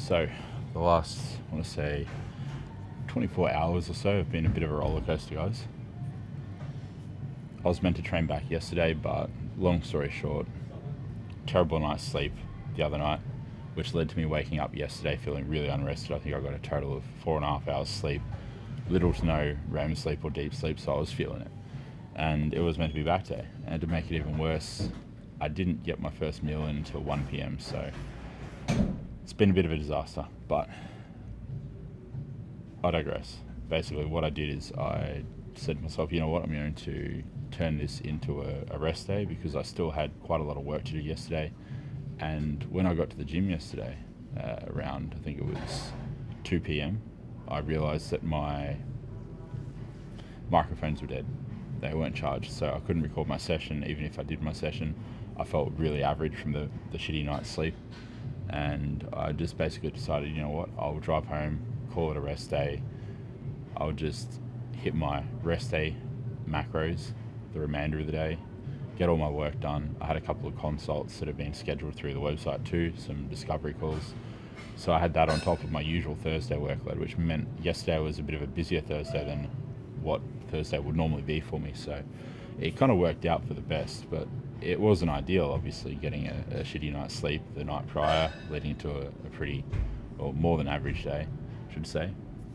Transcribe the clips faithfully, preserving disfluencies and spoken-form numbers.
So the last, I want to say, twenty-four hours or so have been a bit of a roller coaster, guys. I was meant to train back yesterday, but long story short, terrible night's sleep the other night, which led to me waking up yesterday feeling really unrested. I think I got a total of four and a half hours sleep, little to no R E M sleep or deep sleep, so I was feeling it. And it was meant to be back day. And to make it even worse, I didn't get my first meal in until one p m, so it's been a bit of a disaster, but I digress. Basically, what I did is I said to myself, you know what, I'm going to turn this into a, a rest day because I still had quite a lot of work to do yesterday. And when I got to the gym yesterday, uh, around, I think it was two p m, I realised that my microphones were dead. They weren't charged, so I couldn't record my session. Even if I did my session, I felt really average from the, the shitty night's sleep. And I just basically decided, you know what, I'll drive home, call it a rest day. I'll just hit my rest day macros the remainder of the day, get all my work done. I had a couple of consults that have been scheduled through the website too, some discovery calls. So I had that on top of my usual Thursday workload, which meant yesterday was a bit of a busier Thursday than what Thursday would normally be for me. So it kind of worked out for the best, but it wasn't ideal, obviously, getting a, a shitty night's sleep the night prior, leading to a, a pretty, or more than average day, I should say.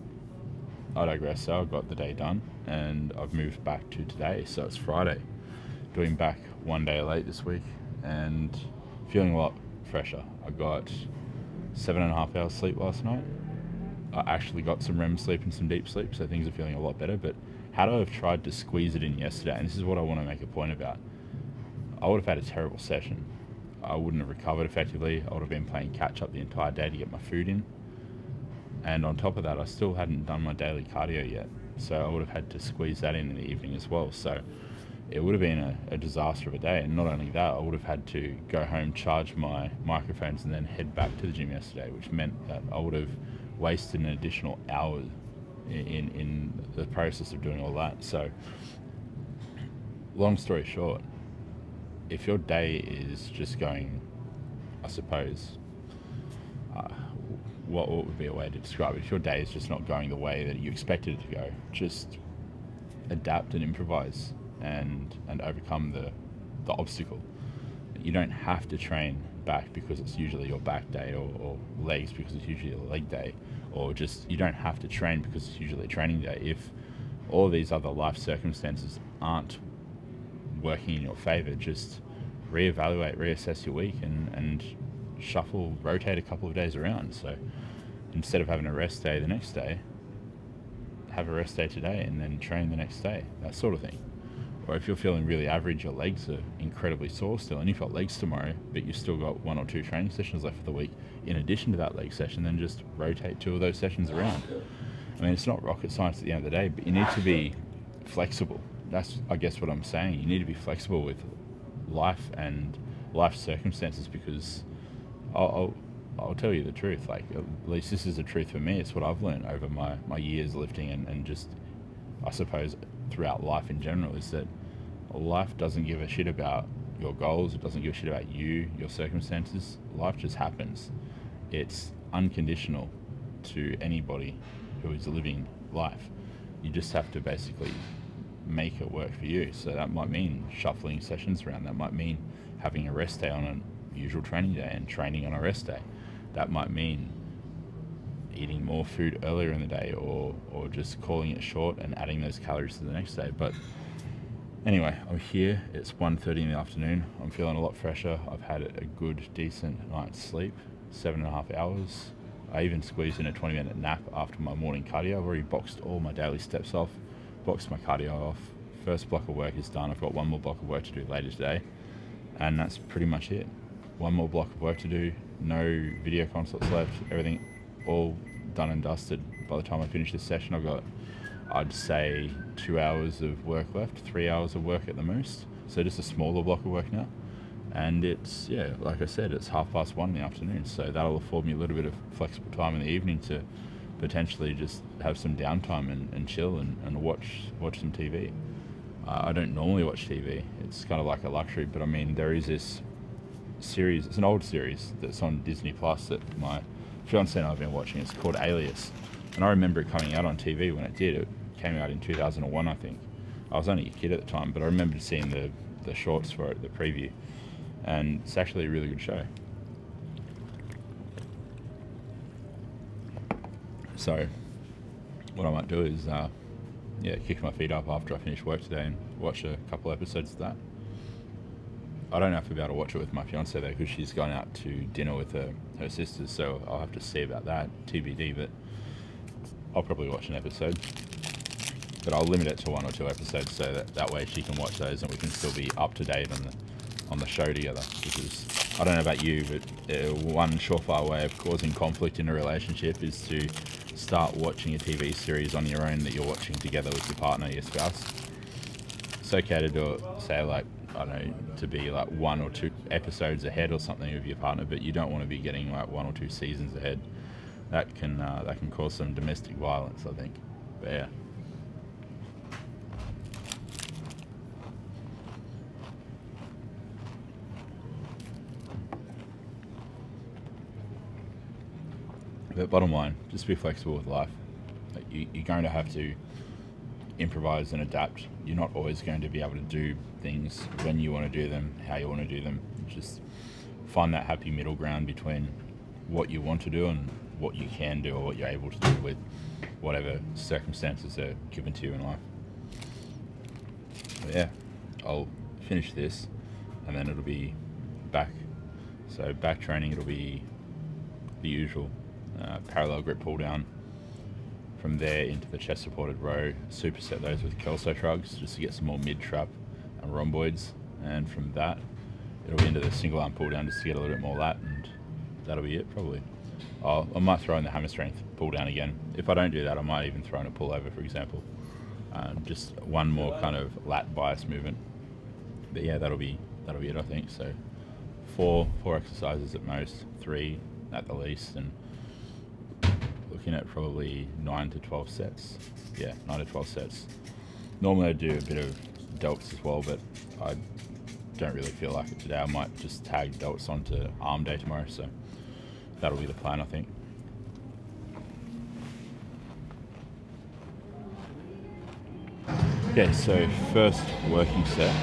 I digress. So I got the day done and I've moved back to today, so it's Friday. Doing back one day late this week and feeling a lot fresher. I got seven and a half hours sleep last night. I actually got some R E M sleep and some deep sleep, so things are feeling a lot better. But had I have tried to squeeze it in yesterday, and this is what I want to make a point about, I would have had a terrible session. I wouldn't have recovered effectively. I would have been playing catch up the entire day to get my food in. And on top of that, I still hadn't done my daily cardio yet. So I would have had to squeeze that in in the evening as well. So it would have been a, a disaster of a day. And not only that, I would have had to go home, charge my microphones, and then head back to the gym yesterday, which meant that I would have wasted an additional hour in, in the process of doing all that. So long story short, if your day is just going, I suppose, uh, what, what would be a way to describe it? If your day is just not going the way that you expected it to go, just adapt and improvise and and overcome the, the obstacle. You don't have to train back because it's usually your back day, or, or legs because it's usually a leg day, or just you don't have to train because it's usually a training day. If all these other life circumstances aren't working in your favor, just reevaluate, reassess your week and, and shuffle, rotate a couple of days around. So instead of having a rest day the next day, have a rest day today and then train the next day, that sort of thing. Or if you're feeling really average, your legs are incredibly sore still, and you've got legs tomorrow, but you've still got one or two training sessions left for the week, in addition to that leg session, then just rotate two of those sessions around. I mean, it's not rocket science at the end of the day, but you need to be flexible. That's, I guess, what I'm saying. You need to be flexible with life and life circumstances, because I'll, I'll, I'll tell you the truth. Like, at least this is the truth for me. It's what I've learned over my, my years lifting and, and just, I suppose, throughout life in general, is that life doesn't give a shit about your goals. It doesn't give a shit about you, your circumstances. Life just happens. It's unconditional to anybody who is living life. You just have to basically make it work for you. So that might mean shuffling sessions around. That might mean having a rest day on a usual training day and training on a rest day. That might mean eating more food earlier in the day, or or just calling it short and adding those calories to the next day. But anyway, I'm here. It's one thirty in the afternoon. I'm feeling a lot fresher. I've had a good, decent night's sleep, seven and a half hours. I even squeezed in a twenty minute nap after my morning cardio. I've already boxed all my daily steps off, boxed my cardio off. First block of work is done. I've got one more block of work to do later today, and that's pretty much it. One more block of work to do. No video consults left. Everything all done and dusted. By the time I finish this session, I've got, I'd say, two hours of work left, three hours of work at the most. So just a smaller block of work now. And it's, yeah, like I said, it's half past one in the afternoon. So that'll afford me a little bit of flexible time in the evening to potentially just have some downtime and, and chill and, and watch watch some T V. Uh, I don't normally watch T V. It's kind of like a luxury, but I mean, there is this series, it's an old series that's on Disney Plus that my fiance and I have been watching. It's called Alias, and I remember it coming out on T V when it did. It came out in two thousand one, I think. I was only a kid at the time, but I remember seeing the the shorts for it, the preview, and it's actually a really good show. So what I might do is uh, yeah, kick my feet up after I finish work today and watch a couple episodes of that. I don't know if I'll be able to watch it with my fiance though, because she's gone out to dinner with her, her sisters, so I'll have to see about that, T B D, but I'll probably watch an episode. But I'll limit it to one or two episodes, so that, that way she can watch those and we can still be up to date on the on the show together. Because I don't know about you, but uh, one surefire way of causing conflict in a relationship is to start watching a T V series on your own that you're watching together with your partner, your spouse. It's okay to do it, say like, I don't know, to be like one or two episodes ahead or something with your partner, but you don't want to be getting like one or two seasons ahead. That can uh, that can cause some domestic violence, I think. But yeah. But bottom line, just be flexible with life. Like you, you're going to have to improvise and adapt. You're not always going to be able to do things when you want to do them, how you want to do them. Just find that happy middle ground between what you want to do and what you can do or what you're able to do with whatever circumstances are given to you in life. But yeah, I'll finish this and then it'll be back. So back training, it'll be the usual. Uh, parallel grip pull down, from there into the chest supported row, superset those with Kelso shrugs just to get some more mid trap and rhomboids, and from that it'll be into the single arm pull down just to get a little bit more lat, and that'll be it probably. I'll, I might throw in the hammer strength pull down again. If I don't do that, I might even throw in a pull over, for example. Um, just one more kind of lat bias movement. But yeah, that'll be that'll be it, I think. So four four exercises at most, three at the least, and looking at probably nine to twelve sets. Yeah, nine to twelve sets. Normally I do a bit of delts as well, but I don't really feel like it today. I might just tag delts onto arm day tomorrow, so that'll be the plan, I think. Okay, so first working set.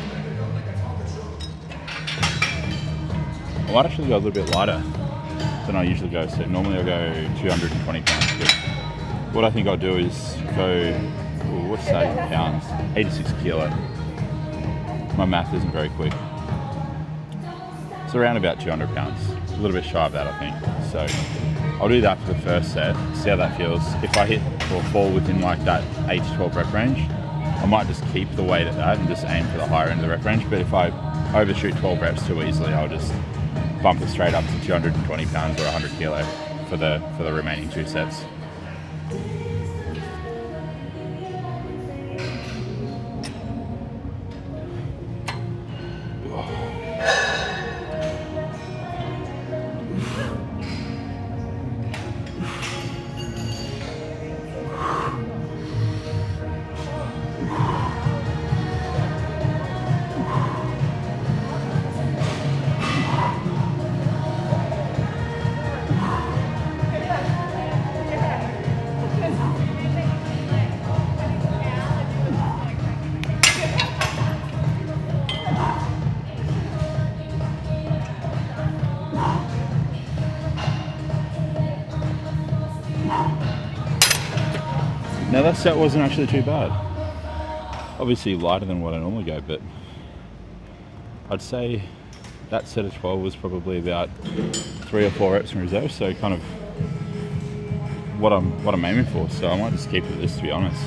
I might actually go a little bit lighter than I usually go. So normally I go two hundred twenty pounds, but what I think I'll do is go, ooh, what's that in pounds? eighty-six kilo. My math isn't very quick. It's around about two hundred pounds, a little bit shy of that, I think. So I'll do that for the first set, see how that feels. If I hit or fall within like that eight to twelve rep range, I might just keep the weight at that and just aim for the higher end of the rep range. But if I overshoot twelve reps too easily, I'll just bump it straight up to two hundred twenty pounds or one hundred kilo for the for the remaining two sets. Now that set wasn't actually too bad. Obviously lighter than what I normally go, but I'd say that set of twelve was probably about three or four reps in reserve, so kind of what I'm what I'm aiming for. So I might just keep it at this, to be honest.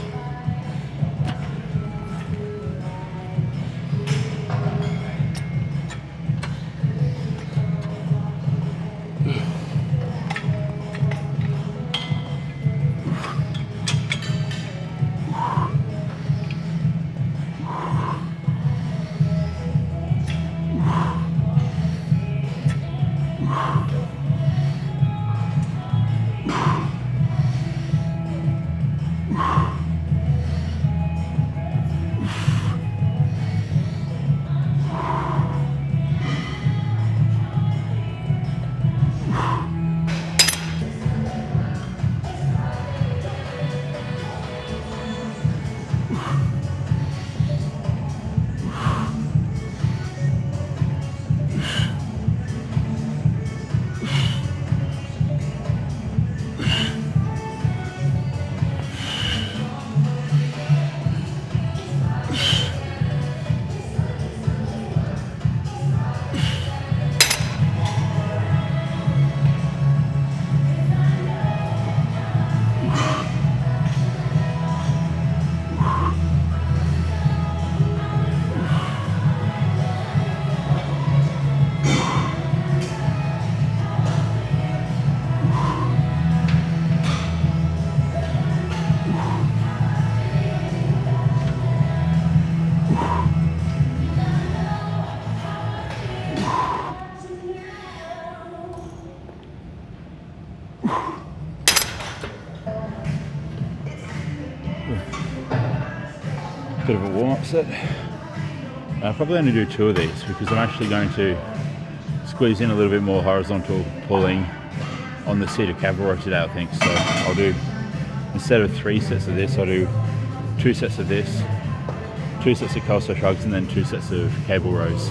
bit of a warm-up set. I'm probably going to do two of these because I'm actually going to squeeze in a little bit more horizontal pulling on the seated cable row today, I think. So I'll do, instead of three sets of this, I'll do two sets of this, two sets of Kelso shrugs, and then two sets of cable rows.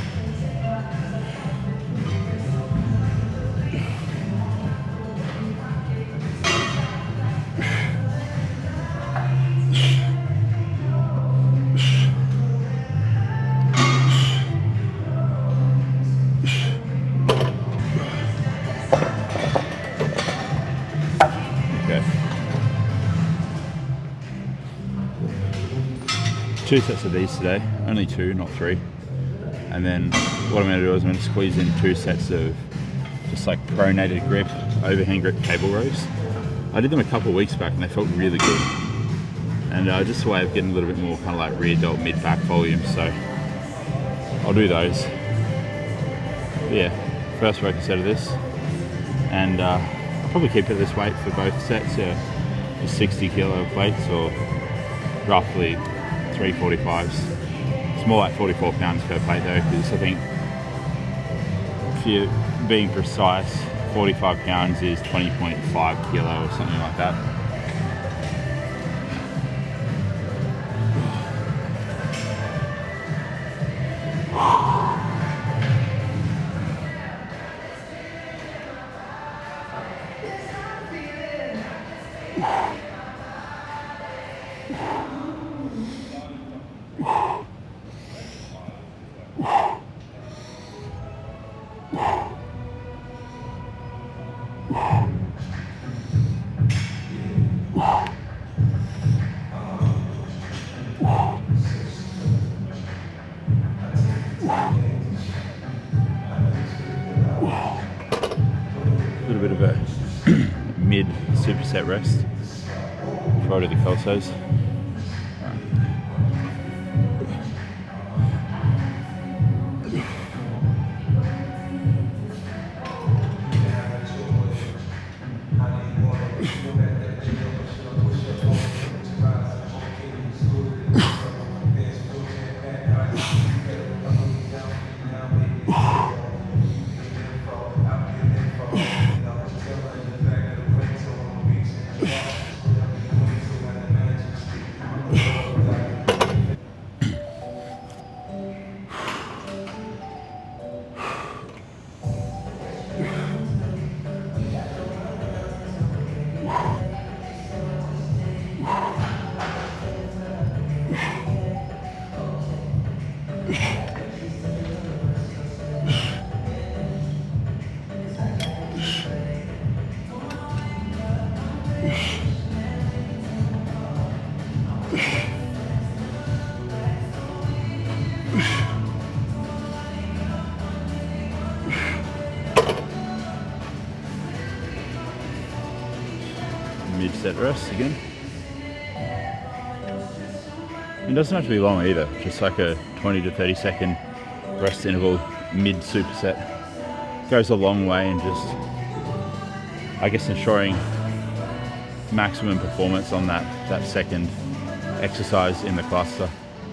Two sets of these today, only two, not three. And then what I'm going to do is I'm going to squeeze in two sets of just like pronated grip, overhand grip cable rows. I did them a couple of weeks back and they felt really good. And uh, just a way of getting a little bit more kind of like rear delt, mid back volume. So I'll do those. But yeah, first working set of this. And uh, I'll probably keep it this weight for both sets, yeah, sixty kilo plates or roughly three forty-fives. It's more like forty-four pounds per plate though, because I think if you're being precise, forty-five pounds is twenty point five kilo or something like that. A little bit of a mid superset rest before I do the Kelsos. Mid-set rest again. It doesn't have to be long either, just like a twenty to thirty second rest interval mid superset goes a long way in just, I guess, ensuring maximum performance on that, that second exercise in the cluster.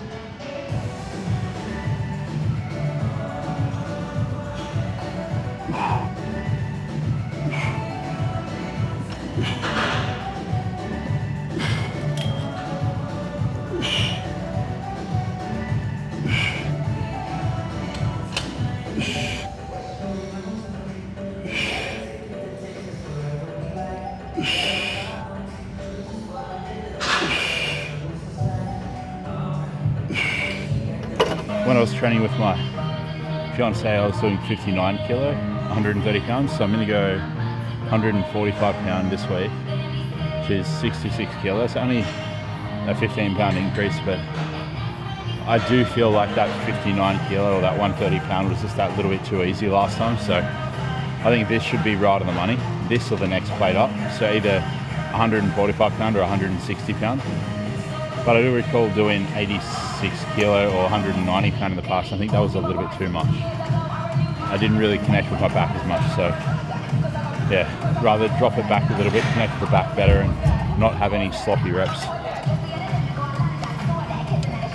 When I was training with my fiance, I was doing fifty-nine kilo, one hundred thirty pounds. So I'm going to go one hundred forty-five pound this week, which is sixty-six kilos. Only a fifteen pound increase, but I do feel like that fifty-nine kilo or that one hundred thirty pound was just that little bit too easy last time. So I think this should be right on the money. This or the next plate up. So either one hundred forty-five pound or one hundred sixty pound. But I do recall doing eighty-six kilo or one hundred ninety pound in the past. I think that was a little bit too much. I didn't really connect with my back as much, so yeah, rather drop it back a little bit, connect with the back better, and not have any sloppy reps.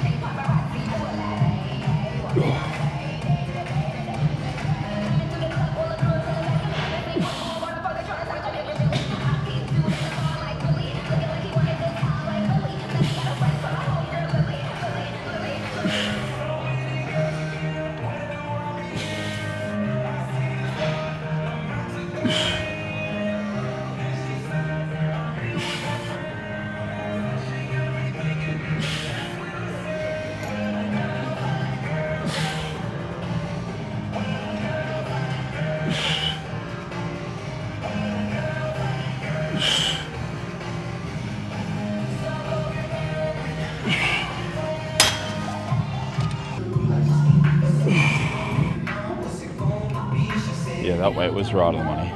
Yeah, that weight was right on the money.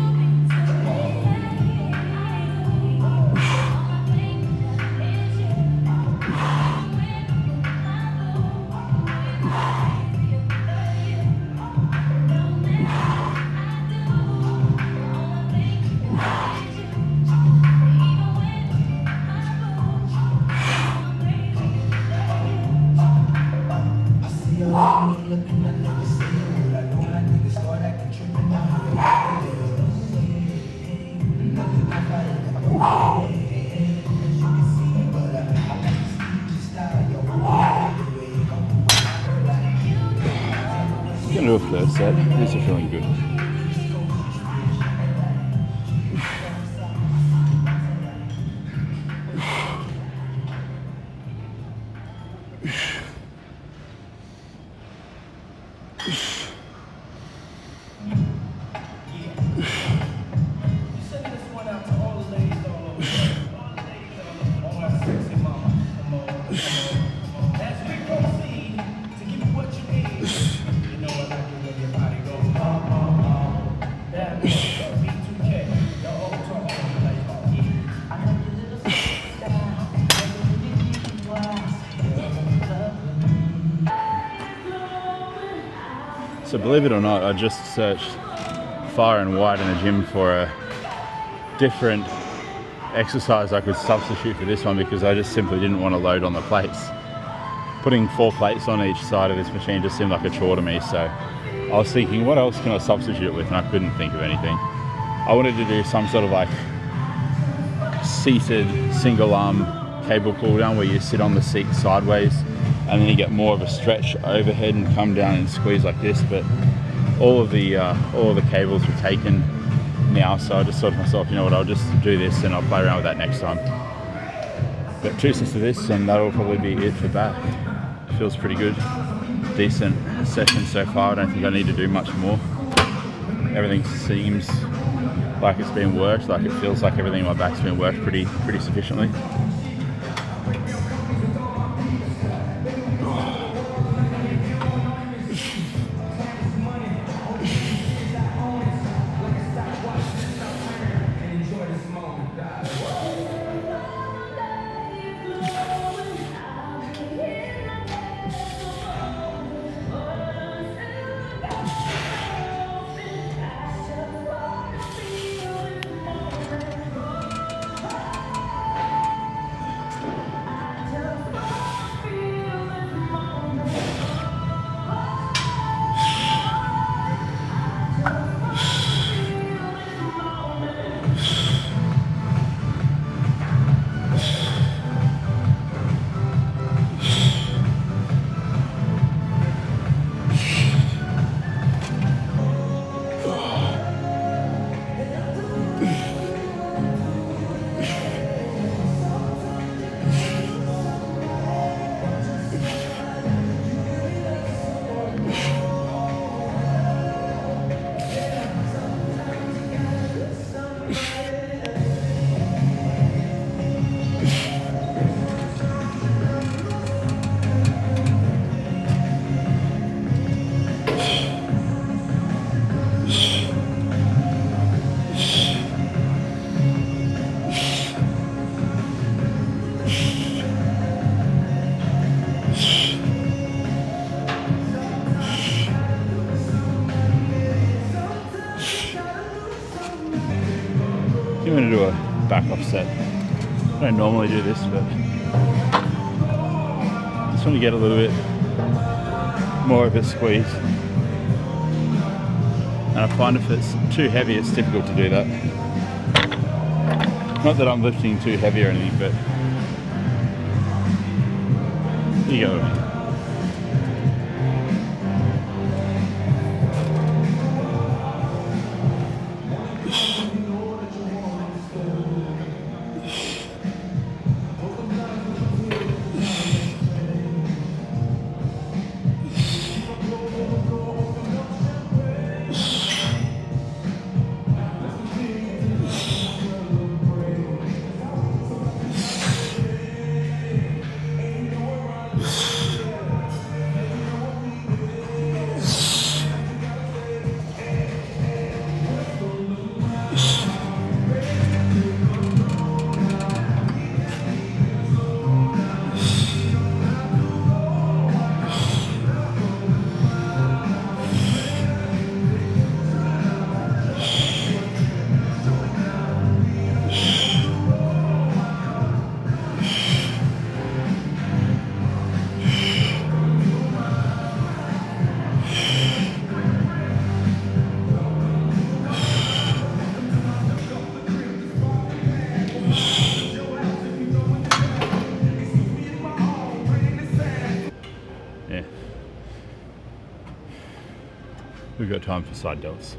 Gonna do a third set. These are feeling good. So believe it or not, I just searched far and wide in the gym for a different exercise I could substitute for this one because I just simply didn't want to load on the plates. Putting four plates on each side of this machine just seemed like a chore to me, so I was thinking, what else can I substitute it with? And I couldn't think of anything. I wanted to do some sort of like seated single arm cable pull down where you sit on the seat sideways and then you get more of a stretch overhead and come down and squeeze like this, but all of the uh, all of the cables were taken now, so I just thought to myself, you know what, I'll just do this and I'll play around with that next time. But two sets of this and that'll probably be it for back. Feels pretty good. Decent session so far. I don't think I need to do much more. Everything seems like it's been worked, like it feels like everything in my back's been worked pretty pretty sufficiently. I'm going to do a back off set. I don't normally do this, but I just want to get a little bit more of a squeeze. And I find if it's too heavy, it's difficult to do that. Not that I'm lifting too heavy or anything, but you go with me. We've got time for side delts.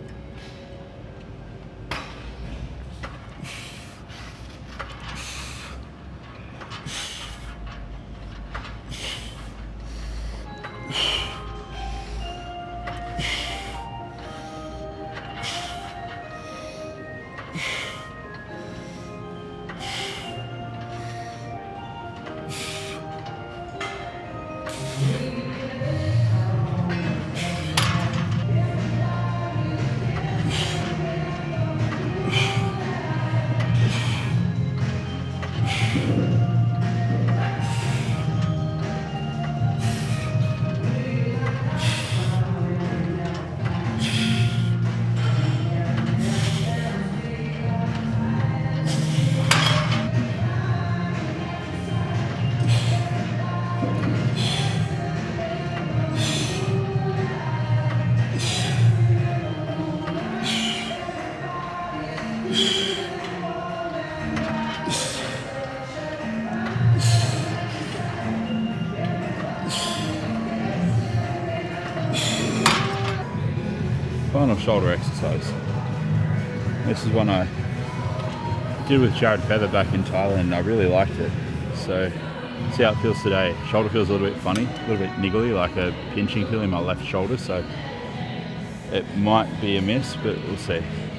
Final shoulder exercise. This is one I did with Jared Feather back in Thailand and I really liked it. So see how it feels today. Shoulder feels a little bit funny, a little bit niggly, like a pinching feel in my left shoulder, so it might be a miss, but we'll see.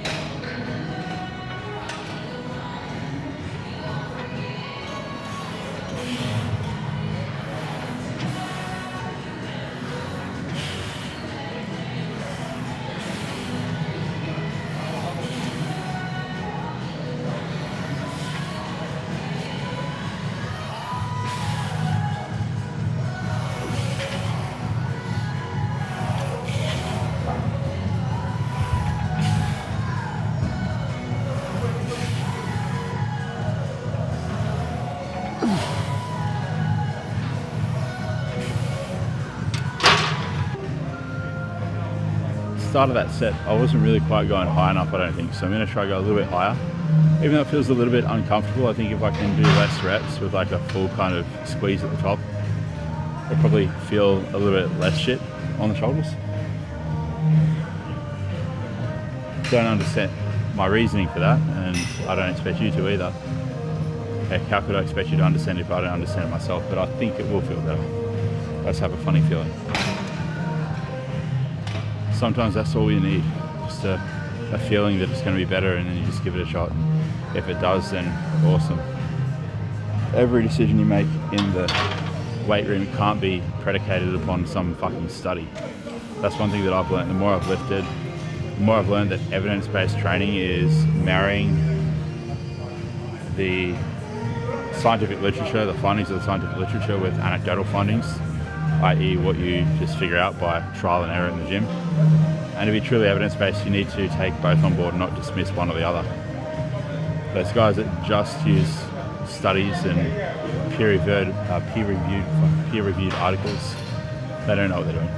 Start of that set, I wasn't really quite going high enough, I don't think, so I'm going to try to go a little bit higher. Even though it feels a little bit uncomfortable, I think if I can do less reps with like a full kind of squeeze at the top, I'll probably feel a little bit less shit on the shoulders. Don't understand my reasoning for that, and I don't expect you to either. Heck, how could I expect you to understand if I don't understand it myself? But I think it will feel better. I just have a funny feeling. Sometimes that's all you need, just a, a feeling that it's going to be better, and then you just give it a shot. If it does, then awesome. Every decision you make in the weight room can't be predicated upon some fucking study. That's one thing that I've learned. The more I've lifted, the more I've learned that evidence-based training is marrying the scientific literature, the findings of the scientific literature, with anecdotal findings, that is what you just figure out by trial and error in the gym. And to be truly evidence-based, you need to take both on board, not dismiss one or the other. Those guys that just use studies and peer-reviewed, uh, peer-reviewed, peer-reviewed articles, they don't know what they're doing.